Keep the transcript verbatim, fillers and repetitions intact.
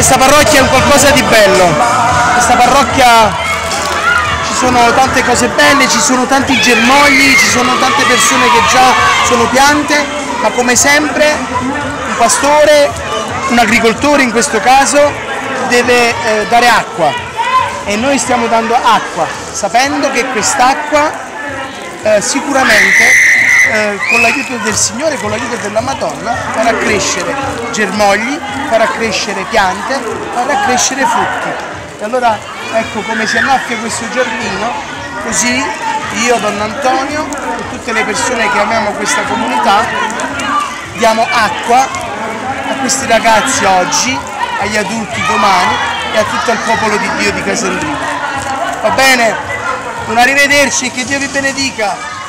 questa parrocchia è un qualcosa di bello, questa parrocchia ci sono tante cose belle, ci sono tanti germogli, ci sono tante persone che già sono piante, ma come sempre un pastore, un agricoltore in questo caso, deve eh, dare acqua e noi stiamo dando acqua, sapendo che quest'acqua eh, sicuramente Eh, con l'aiuto del Signore, con l'aiuto della Madonna, farà crescere germogli, farà crescere piante, farà crescere frutti. E allora ecco come si annaffia questo giardino, così io, Don Antonio e tutte le persone che amiamo questa comunità diamo acqua a questi ragazzi oggi, agli adulti domani e a tutto il popolo di Dio di Casandrino. Va bene? Un arrivederci, che Dio vi benedica!